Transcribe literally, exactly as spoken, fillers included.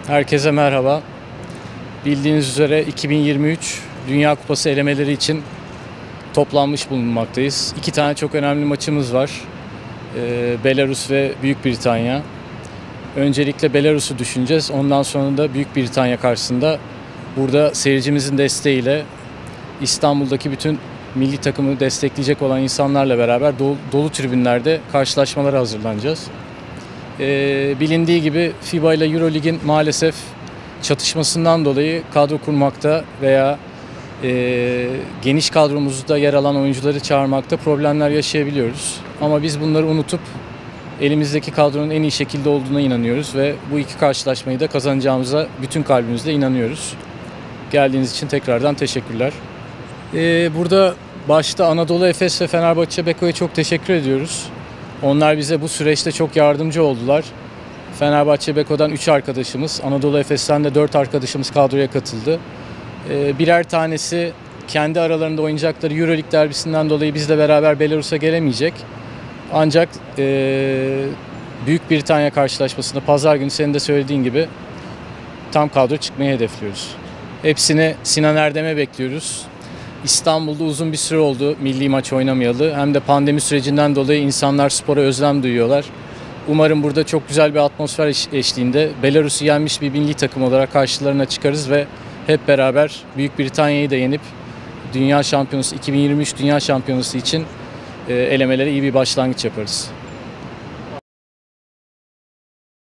Herkese merhaba. Bildiğiniz üzere iki bin yirmi üç Dünya Kupası elemeleri için toplanmış bulunmaktayız. İki tane çok önemli maçımız var. Ee, Belarus ve Büyük Britanya. Öncelikle Belarus'u düşüneceğiz. Ondan sonra da Büyük Britanya karşısında burada seyircimizin desteğiyle İstanbul'daki bütün milli takımı destekleyecek olan insanlarla beraber dolu, dolu tribünlerde karşılaşmalara hazırlanacağız. Ee, bilindiği gibi FIBA ile Eurolig'in maalesef çatışmasından dolayı kadro kurmakta veya e, geniş kadromuzda yer alan oyuncuları çağırmakta problemler yaşayabiliyoruz. Ama biz bunları unutup elimizdeki kadronun en iyi şekilde olduğuna inanıyoruz ve bu iki karşılaşmayı da kazanacağımıza bütün kalbimizle inanıyoruz. Geldiğiniz için tekrardan teşekkürler. Ee, burada başta Anadolu Efes ve Fenerbahçe Beko'ya çok teşekkür ediyoruz. Onlar bize bu süreçte çok yardımcı oldular. Fenerbahçe Beko'dan üç arkadaşımız, Anadolu Efes'ten de dört arkadaşımız kadroya katıldı. Ee, birer tanesi kendi aralarında oynayacakları Euroleague derbisinden dolayı bizle beraber Belarus'a gelemeyecek. Ancak e, Büyük Britanya karşılaşmasında pazar günü senin de söylediğin gibi tam kadro çıkmayı hedefliyoruz. Hepsini Sinan Erdem'e bekliyoruz. İstanbul'da uzun bir süre oldu milli maç oynamayalı. Hem de pandemi sürecinden dolayı insanlar spora özlem duyuyorlar. Umarım burada çok güzel bir atmosfer eşliğinde Belarus'u yenmiş bir milli takım olarak karşılarına çıkarız ve hep beraber Büyük Britanya'yı da yenip Dünya Şampiyonası iki bin yirmi üç Dünya Şampiyonası için elemelere iyi bir başlangıç yaparız.